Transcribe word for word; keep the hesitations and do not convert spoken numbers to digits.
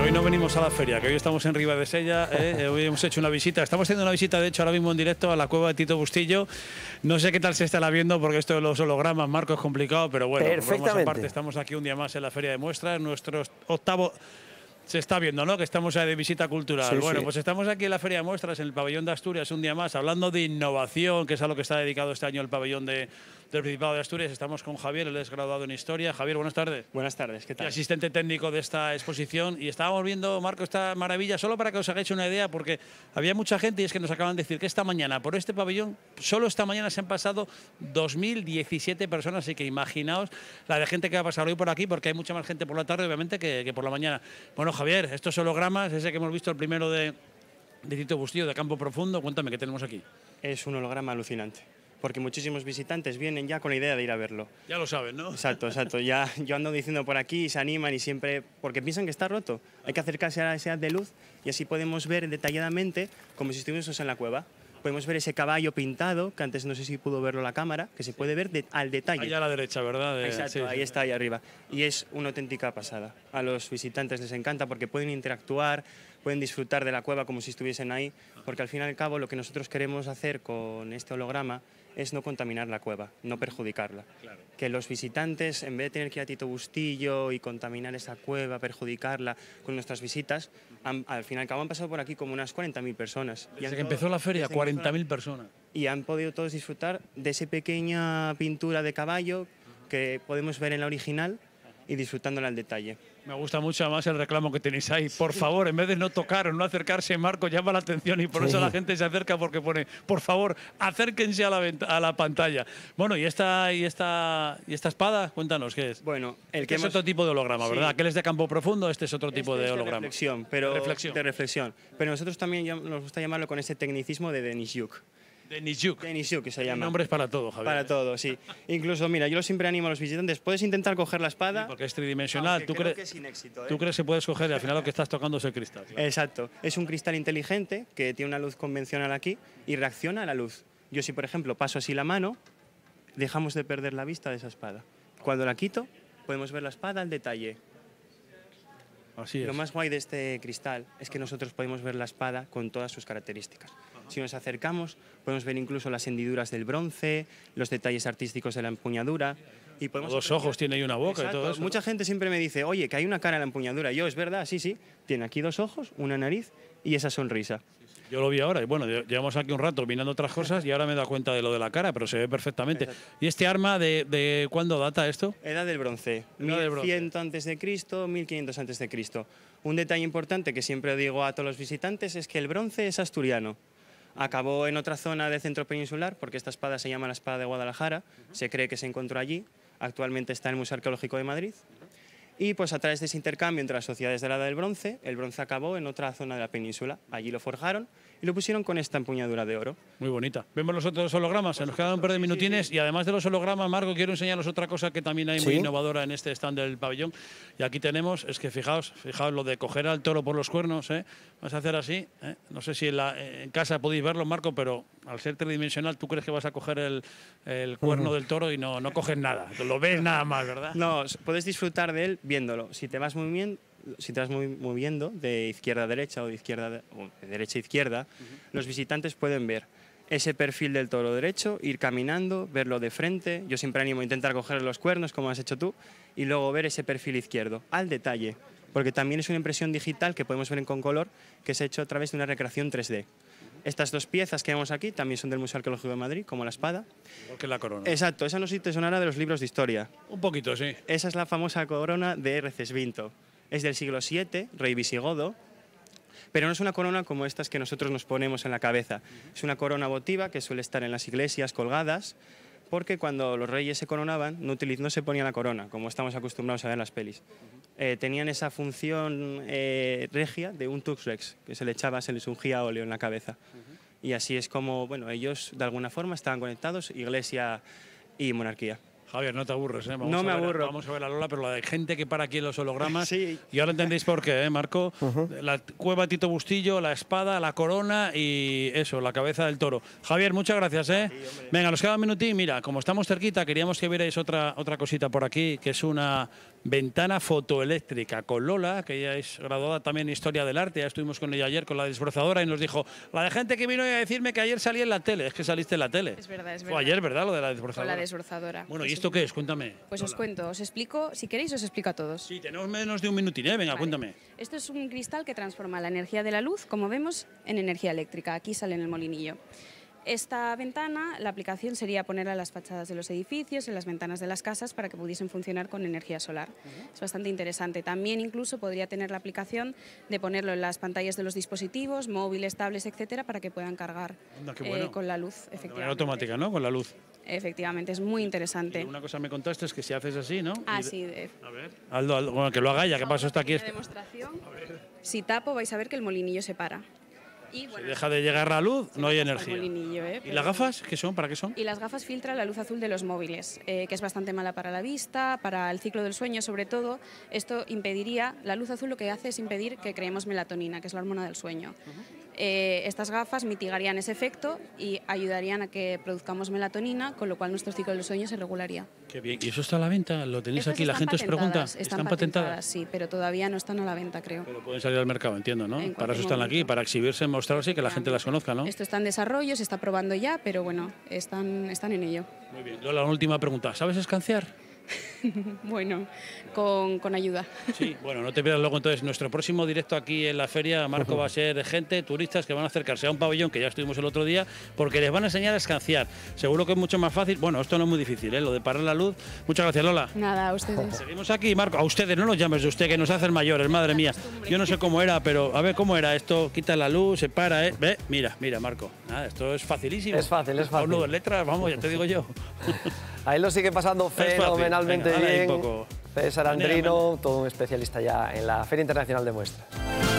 hoy no venimos a la feria, que hoy estamos en Ribadesella, ¿eh? Hoy hemos hecho una visita, estamos haciendo una visita, de hecho, ahora mismo en directo a la cueva de Tito Bustillo. No sé qué tal se estará viendo, porque esto de los hologramas, Marco, es complicado, pero bueno, Perfectamente. aparte, estamos aquí un día más en la feria de muestras, nuestro octavo... Se está viendo, ¿no?, que estamos de visita cultural. Sí, bueno, sí. pues estamos aquí en la Feria de Muestras, en el Pabellón de Asturias, un día más, hablando de innovación, que es a lo que está dedicado este año el Pabellón de, del Principado de Asturias. Estamos con Javier, él es graduado en Historia. Javier, buenas tardes. Buenas tardes, ¿qué Y tal? asistente técnico de esta exposición. Y estábamos viendo, Marco, esta maravilla, solo para que os hagáis una idea, porque había mucha gente y es que nos acaban de decir que esta mañana, por este pabellón, solo esta mañana se han pasado dos mil diecisiete personas, así que imaginaos la de gente que va a pasar hoy por aquí, porque hay mucha más gente por la tarde, obviamente, que, que por la mañana. Bueno, Javier, estos hologramas, ese que hemos visto, el primero de, de Tito Bustillo, de Campo Profundo, cuéntame, ¿qué tenemos aquí? Es un holograma alucinante, porque muchísimos visitantes vienen ya con la idea de ir a verlo. Ya lo saben, ¿no? Exacto, exacto. Ya yo ando diciendo por aquí y se animan y siempre, porque piensan que está roto. Hay que acercarse a ese haz de luz y así podemos ver detalladamente como si estuviésemos en la cueva. Podemos ver ese caballo pintado, que antes no sé si pudo verlo la cámara, que se puede ver de, al detalle. Allá a la derecha, ¿verdad? De, Exacto, sí, ahí sí. está, ahí arriba. Y es una auténtica pasada. A los visitantes les encanta porque pueden interactuar, pueden disfrutar de la cueva como si estuviesen ahí, porque al fin y al cabo lo que nosotros queremos hacer con este holograma es no contaminar la cueva, no perjudicarla. Claro. Que los visitantes, en vez de tener que ir a Tito Bustillo y contaminar esa cueva, perjudicarla con nuestras visitas, han, al fin y al cabo han pasado por aquí como unas cuarenta mil personas. Y Desde han que todo- empezó la feria, desde que cuarenta mil empezó personas. la- Y han podido todos disfrutar de esa pequeña pintura de caballo que podemos ver en la original y disfrutándola al detalle. Me gusta mucho además el reclamo que tenéis ahí. Por favor, en vez de no tocar o no acercarse, Marco, llama la atención y por Sí. eso la gente se acerca, porque pone, por favor, acérquense a la, vent- a la pantalla. Bueno, y esta, y, esta, y esta espada, cuéntanos, ¿qué es? Bueno, el Este que es hemos- otro tipo de holograma, Sí. ¿verdad? Aquel es de Campo Profundo, este es otro tipo Este de es holograma. reflexión, pero De reflexión. de reflexión. Pero nosotros también llam- nos gusta llamarlo con ese tecnicismo de Denisyuk. De Nijuk. Denisyuk, que se El llama. nombre es para todo, Javier. Para todo, sí. Incluso, mira, yo siempre animo a los visitantes, puedes intentar coger la espada. Porque es tridimensional. aunque ¿Tú, creo crees, que sin éxito, ¿eh? ¿Tú crees que puedes coger y al final lo que estás tocando es el cristal? Claro. Exacto. Es un cristal inteligente que tiene una luz convencional aquí y reacciona a la luz. Yo si, por ejemplo, paso así la mano, dejamos de perder la vista de esa espada. Cuando la quito, podemos ver la espada al detalle. Así es. Lo más guay de este cristal es que nosotros podemos ver la espada con todas sus características. Si nos acercamos, podemos ver incluso las hendiduras del bronce, los detalles artísticos de la empuñadura. Y podemos Dos apreciar- ojos tiene y una boca. Exacto. Y todo eso. Mucha gente siempre me dice, oye, que hay una cara en la empuñadura. Y yo, es verdad, sí, sí. Tiene aquí dos ojos, una nariz y esa sonrisa. Yo lo vi ahora y bueno, lle- llevamos aquí un rato mirando otras cosas y ahora me he dado cuenta de lo de la cara, pero se ve perfectamente. Exacto. ¿Y este arma de, de cuándo data esto? Edad del bronce, Edad del bronce. mil cien antes de Cristo, mil quinientos antes de Cristo. Un detalle importante que siempre digo a todos los visitantes es que el bronce es asturiano. Acabó en otra zona del centro peninsular, porque esta espada se llama la espada de Guadalajara, se cree que se encontró allí, actualmente está en el Museo Arqueológico de Madrid. Y pues a través de ese intercambio entre las sociedades de la Edad del Bronce, el bronce acabó en otra zona de la península. Allí lo forjaron y lo pusieron con esta empuñadura de oro. Muy bonita. Vemos los otros hologramas, se nos quedan un par de minutines y además de los hologramas, Marco, quiero enseñaros otra cosa que también hay muy Sí. innovadora en este stand del pabellón. Y aquí tenemos, es que fijaos, fijaos lo de coger al toro por los cuernos, ¿eh? Vas a hacer así, ¿eh? No sé si en, la- en casa podéis verlo, Marco, pero al ser tridimensional tú crees que vas a coger el, el cuerno del toro y no, no coges nada, lo ves nada más, ¿verdad? No, s- puedes disfrutar de él viéndolo. Si te vas moviendo, si te vas movi- moviendo de izquierda a derecha o de, izquierda a- o de derecha a izquierda, los visitantes pueden ver ese perfil del toro derecho, ir caminando, verlo de frente. Yo siempre animo a intentar coger los cuernos, como has hecho tú, y luego ver ese perfil izquierdo, al detalle, porque también es una impresión digital que podemos ver en Concolor, que se ha hecho a través de una recreación tres D. Estas dos piezas que vemos aquí también son del Museo Arqueológico de Madrid, como la espada. Igual que la corona. Exacto, esa no sé si te sonará de los libros de historia. Un poquito, sí. Esa es la famosa corona de Recesvinto. Es del siglo siete, rey visigodo, pero no es una corona como estas que nosotros nos ponemos en la cabeza. Es una corona votiva que suele estar en las iglesias colgadas, porque cuando los reyes se coronaban no, utiliz- no se ponía la corona, como estamos acostumbrados a ver en las pelis. Eh, tenían esa función eh, regia de un tux rex, que se le echaba, se les ungía óleo en la cabeza. Y así es como, bueno, ellos de alguna forma estaban conectados, iglesia y monarquía. Javier, no te aburres, ¿eh? Vamos No a me ver, aburro. Vamos a ver a Lola, pero la de gente que para aquí en los hologramas. Sí. Y ahora entendéis por qué, ¿eh, Marco? Uh-huh. La cueva Tito Bustillo, la espada, la corona y eso, la cabeza del toro. Javier, muchas gracias, ¿eh? Sí, venga, nos queda un minutín. Mira, como estamos cerquita, queríamos que vierais otra, otra cosita por aquí, que es una ventana fotoeléctrica con Lola, que ella es graduada también en Historia del Arte. Ya estuvimos con ella ayer con la desbrozadora y nos dijo, la de gente que vino a decirme que ayer salí en la tele. Es que saliste en la tele. Es verdad, es verdad. Fue ayer, ¿verdad? Lo de la desbrozadora. Con la desbrozadora. Bueno, ¿y esto qué es? Cuéntame. Pues Lola. os cuento, os explico, si queréis os explico a todos. Sí, tenemos menos de un minutín, ¿eh? Venga, vale. Cuéntame. Esto es un cristal que transforma la energía de la luz, como vemos, en energía eléctrica. Aquí sale en el molinillo. Esta ventana, la aplicación sería ponerla en las fachadas de los edificios, en las ventanas de las casas, para que pudiesen funcionar con energía solar. Uh-huh. Es bastante interesante. También incluso podría tener la aplicación de ponerlo en las pantallas de los dispositivos, móviles, tablets, etcétera, para que puedan cargar Anda, qué bueno. eh, con la luz, efectivamente. De manera automática, ¿no? Con la luz. Efectivamente, es muy interesante. Y una cosa me contaste es que si haces así, ¿no? Ah, y de... sí. De... A ver. Aldo, Aldo, bueno, que lo haga ya, que paso está aquí. Demostración. Si tapo, vais a ver que el molinillo se para. Y, bueno, si deja de llegar la luz, no hay energía. ¿eh? ¿Y las gafas? ¿Qué son? ¿Para qué son? Y las gafas filtran la luz azul de los móviles, eh, que es bastante mala para la vista, para el ciclo del sueño sobre todo. Esto impediría, la luz azul lo que hace es impedir que creemos melatonina, que es la hormona del sueño. Uh-huh. eh, estas gafas mitigarían ese efecto y ayudarían a que produzcamos melatonina, con lo cual nuestro ciclo del sueño se regularía. Qué bien. ¿Y eso está a la venta? ¿Lo tenéis Estas aquí? La gente os pregunta. Están, ¿Están patentadas? patentadas? Sí, pero todavía no están a la venta, creo. Pero pueden salir al mercado, entiendo, ¿no? En para eso están momento. aquí, para exhibirse, mostrarse y que la gente las conozca, ¿no? Esto está en desarrollo, se está probando ya, pero bueno, están, están en ello. Muy bien. Lola, la última pregunta. ¿Sabes escanciar? Bueno, con, con ayuda. Sí, bueno, no te pierdas luego entonces. Nuestro próximo directo aquí en la feria, Marco, va a ser de gente, turistas que van a acercarse a un pabellón que ya estuvimos el otro día, porque les van a enseñar a escanciar. Seguro que es mucho más fácil. Bueno, esto no es muy difícil, ¿eh? Lo de parar la luz. Muchas gracias, Lola. Nada, a ustedes. Seguimos aquí, Marco. A ustedes, no nos llames de usted, que nos hacen mayores, madre mía. Yo no sé cómo era, pero a ver cómo era esto. Quita la luz, se para, ¿eh? Ve, mira, mira, Marco. Nada, esto es facilísimo. Es fácil, es fácil. Uno de letras, vamos, ya te digo yo. Ahí lo sigue pasando fenomenalmente Venga, bien. un poco. César Andrino, todo un especialista ya en la Feria Internacional de Muestras.